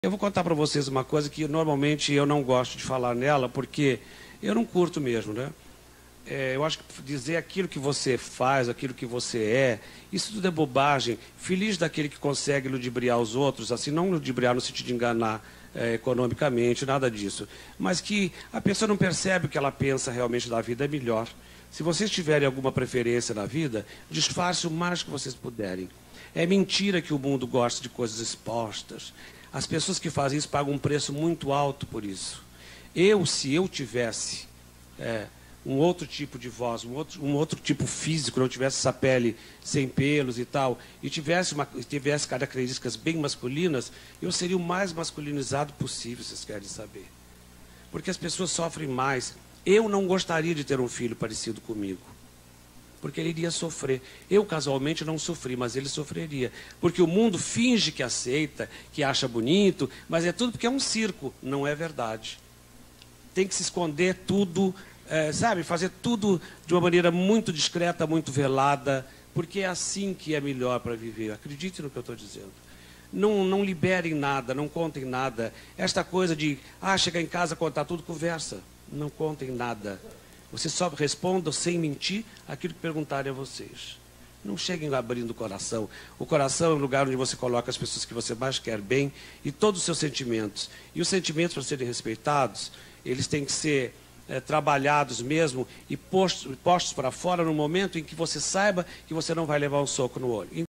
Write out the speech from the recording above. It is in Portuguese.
Eu vou contar para vocês uma coisa que normalmente eu não gosto de falar nela, porque eu não curto mesmo, né? Eu acho que dizer aquilo que você faz, aquilo que você isso tudo é bobagem. Feliz daquele que consegue ludibriar os outros, assim, não ludibriar no sentido de enganar economicamente, nada disso. Mas que a pessoa não percebe o que ela pensa realmente da vida é melhor. Se vocês tiverem alguma preferência na vida, disfarce o mais que vocês puderem. É mentira que o mundo gosta de coisas expostas. As pessoas que fazem isso pagam um preço muito alto por isso. Se eu tivesse um outro tipo de voz, um outro tipo físico, não tivesse essa pele sem pelos e tal, e tivesse características bem masculinas, eu seria o mais masculinizado possível, vocês querem saber. Porque as pessoas sofrem mais. Eu não gostaria de ter um filho parecido comigo, porque ele iria sofrer. Eu, casualmente, não sofri, mas ele sofreria. Porque o mundo finge que aceita, que acha bonito, mas é tudo porque é um circo, não é verdade. Tem que se esconder tudo, sabe, fazer tudo de uma maneira muito discreta, muito velada, porque é assim que é melhor para viver. Acredite no que eu estou dizendo. Não liberem nada, não contem nada. Esta coisa de, chegar em casa, contar tudo, conversa. Não contem nada. Vocês só respondam sem mentir aquilo que perguntarem a vocês. Não cheguem abrindo o coração. O coração é o lugar onde você coloca as pessoas que você mais quer bem e todos os seus sentimentos. E os sentimentos, para serem respeitados, eles têm que ser trabalhados mesmo e postos para fora no momento em que você saiba que você não vai levar um soco no olho.